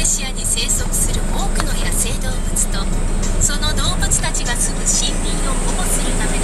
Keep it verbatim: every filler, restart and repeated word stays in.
シアに生息する多くの野生動物とその動物たちが住む森林を保護するため